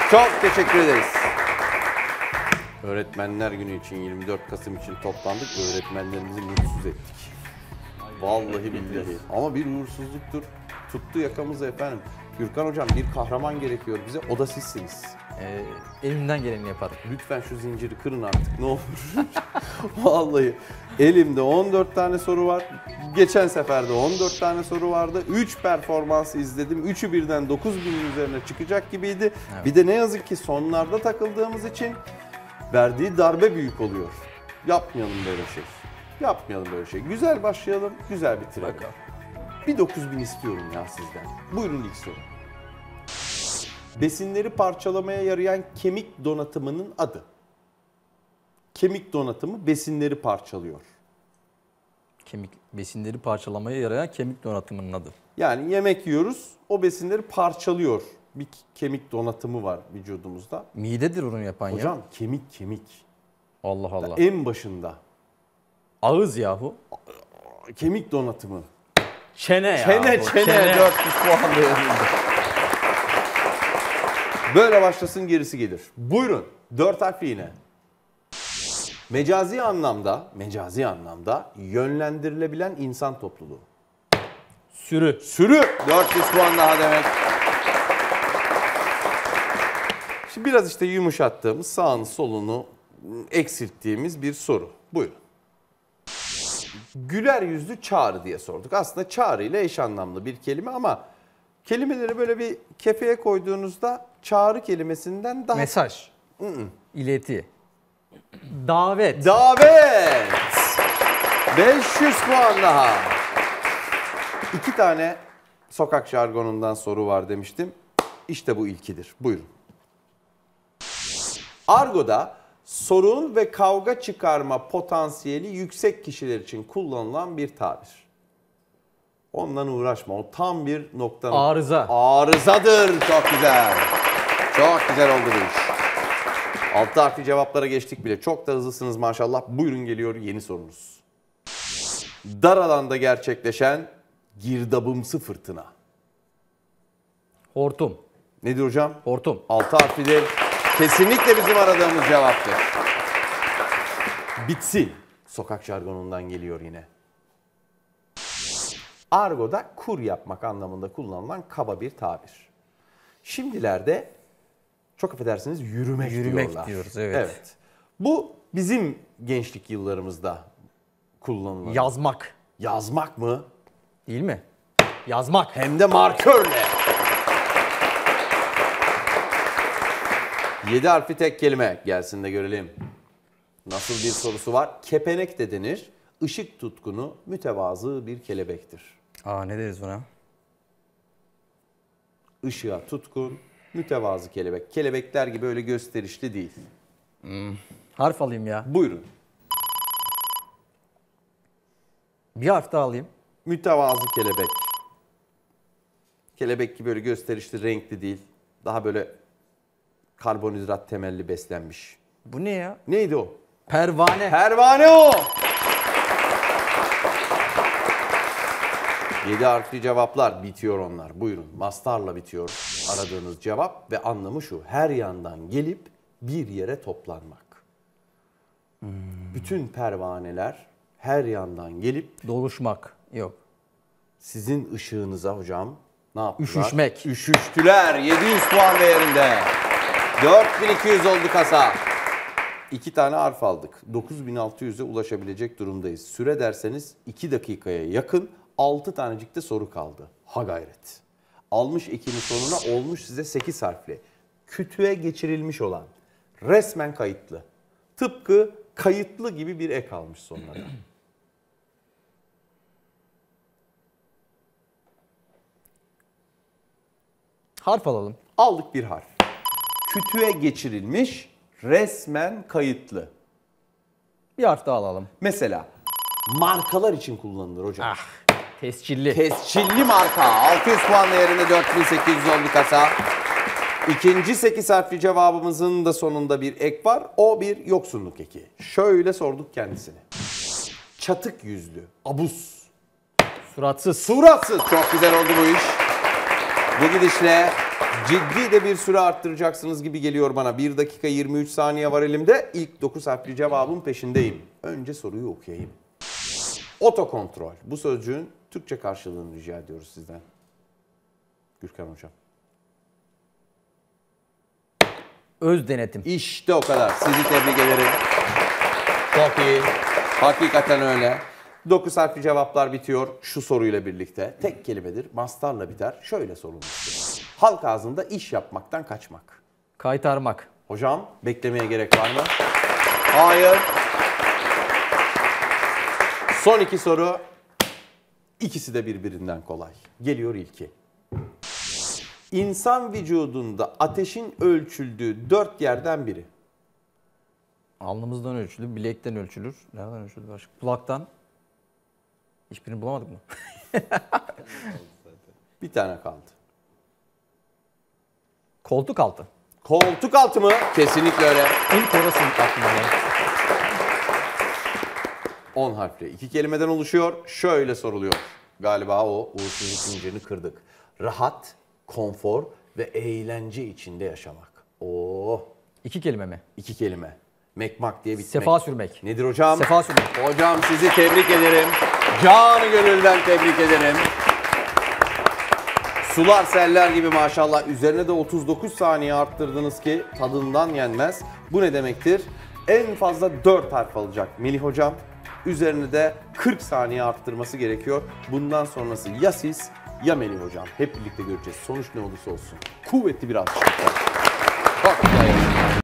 Çok teşekkür ederiz. Öğretmenler Günü için 24 Kasım için toplandık. Öğretmenlerimizi mutsuz ettik. Vallahi billahi. Ama bir uğursuzluktur. Tuttu yakamızı efendim. Gürkan hocam bir kahraman gerekiyor bize. O da sizsiniz. Elimden geleni yaparım. Lütfen şu zinciri kırın artık ne olur. Vallahi elimde 14 tane soru var. Geçen sefer de 14 tane soru vardı. 3 performans izledim. 3'ü birden 9.000'in üzerine çıkacak gibiydi. Evet. Bir de ne yazık ki sonlarda takıldığımız için verdiği darbe büyük oluyor. Yapmayalım böyle şey. Yapmayalım böyle şey. Güzel başlayalım, güzel bitirelim. Bakalım. Bir 9.000 istiyorum ya sizden. Buyurun ilk soru. Besinleri parçalamaya yarayan kemik donatımının adı. Kemik donatımı besinleri parçalıyor. Besinleri parçalamaya yarayan kemik donatımının adı. Yani yemek yiyoruz, o besinleri parçalıyor. Bir kemik donatımı var vücudumuzda. Midedir onu yapan ya. Hocam kemik. Allah Allah. En başında. Ağız yahu. Kemik donatımı. Çene ya. Çene. 400 puan değerinde. Böyle başlasın gerisi gelir. Buyurun. 4 harfli yine. Mecazi anlamda yönlendirilebilen insan topluluğu. Sürü. 400 puan daha demek. Şimdi biraz işte yumuşattığımız, sağını solunu eksilttiğimiz bir soru. Buyurun. Güler yüzlü çağrı diye sorduk. Aslında çağrı ile eş anlamlı bir kelime ama kelimeleri böyle bir kefeye koyduğunuzda çağrı kelimesinden daha... Mesaj. İleti. Davet. 500 puan daha. 2 tane sokak jargonundan soru var demiştim. İşte bu ilkidir. Buyurun. Argo'da sorun ve kavga çıkarma potansiyeli yüksek kişiler için kullanılan bir tabir. Ondan uğraşma. O tam bir nokta. Arıza. Arızadır. Çok güzel. Çok güzel oldu bu iş. 6 harfli cevaplara geçtik bile. Çok da hızlısınız maşallah. Buyurun geliyor yeni sorunuz. Dar alanda gerçekleşen girdabımsı fırtına. Hortum. Nedir hocam? Hortum. 6 harflidir. Kesinlikle bizim aradığımız cevaptır. Bitsin. Sokak jargonundan geliyor yine. Argo'da kur yapmak anlamında kullanılan kaba bir tabir. Şimdilerde çok affedersiniz yürümek diyorlar. Diyoruz evet. Bu bizim gençlik yıllarımızda kullanılan. Yazmak. Yazmak mı? Değil mi? Yazmak. Hem de markörle. 7 harfli tek kelime gelsin de görelim. Nasıl bir sorusu var? Kepenek de denir. Işık tutkunu, mütevazı bir kelebektir. Ne deriz buna? Işığa tutkun, mütevazı kelebek. Kelebekler gibi öyle gösterişli değil. Harf alayım ya. Buyurun. Bir harf daha alayım. Mütevazı kelebek. Kelebek gibi böyle gösterişli, renkli değil. Daha böyle karbonhidrat temelli beslenmiş. Bu ne ya? Neydi o? Pervane. Pervane o. 7 harfli cevaplar bitiyor onlar. Buyurun. Mastarla bitiyor aradığınız cevap ve anlamı şu. Her yandan gelip bir yere toplanmak. Bütün pervaneler her yandan gelip... Doluşmak. Yok. Sizin ışığınıza hocam ne yaptılar? Üşüşmek. Üşüştüler. 700 puan değerinde. 4200 oldu kasa. 2 tane harf aldık. 9600'e ulaşabilecek durumdayız. Süre derseniz 2 dakikaya yakın 6 tanecik de soru kaldı. Ha gayret. Almış ekinin sonuna olmuş size 8 harfli. Kütüğe geçirilmiş olan. Resmen kayıtlı. Tıpkı kayıtlı gibi bir ek almış sonuna. Harf alalım. Aldık bir harf. Kütüğe geçirilmiş, resmen kayıtlı. Bir harf daha alalım. Mesela markalar için kullanılır hocam. Tescilli. Tescilli marka. 600 puan değerinde 4800 oldu kasa. İkinci 8 harfli cevabımızın da sonunda bir ek var. O bir yoksunluk eki. Şöyle sorduk kendisine. Çatık yüzlü, abuz. Suratsız. Suratsız. Çok güzel oldu bu iş. Bu gidişle Ciddi de bir süre arttıracaksınız gibi geliyor bana. 1 dakika 23 saniye var elimde. İlk 9 harfli cevabın peşindeyim. Önce soruyu okuyayım. Otokontrol. Bu sözcüğün Türkçe karşılığını rica ediyoruz sizden. Gürkan Hocam. Öz denetim. İşte o kadar. Sizi tebrik ederim. Çok iyi. Hakikaten öyle. 9 harfli cevaplar bitiyor şu soruyla birlikte. Tek kelimedir, mastarla biter. Şöyle sorulmuştur. Halk ağzında iş yapmaktan kaçmak. Kaytarmak. Hocam beklemeye gerek var mı? Hayır. Son 2 soru. İkisi de birbirinden kolay. Geliyor ilki. İnsan vücudunda ateşin ölçüldüğü 4 yerden biri. Alnımızdan ölçülür, bilekten ölçülür. Nereden ölçülür başka? Kulaktan. Hiçbirini bulamadık mı? Bir tane kaldı. Koltuk altı. Koltuk altı mı? Kesinlikle öyle. İlk orası aklıma geldi. 10 harfli. 2 kelimeden oluşuyor. Şöyle soruluyor. Galiba o uğursuzluk zincirini kırdık. Rahat, konfor ve eğlence içinde yaşamak. Oo, 2 kelime mi? 2 kelime. Mekmak diye bitmek. Sefa sürmek. Nedir hocam? Sefa sürmek. Hocam sizi tebrik ederim. Canı gönülden tebrik ederim. Sular seller gibi maşallah. Üzerine de 39 saniye arttırdınız ki tadından yenmez. Bu ne demektir? En fazla 4 harf alacak Melih hocam. Üzerine de 40 saniye arttırması gerekiyor. Bundan sonrası ya siz ya Melih hocam. Hep birlikte göreceğiz. Sonuç ne olursa olsun. Kuvvetli bir alkış.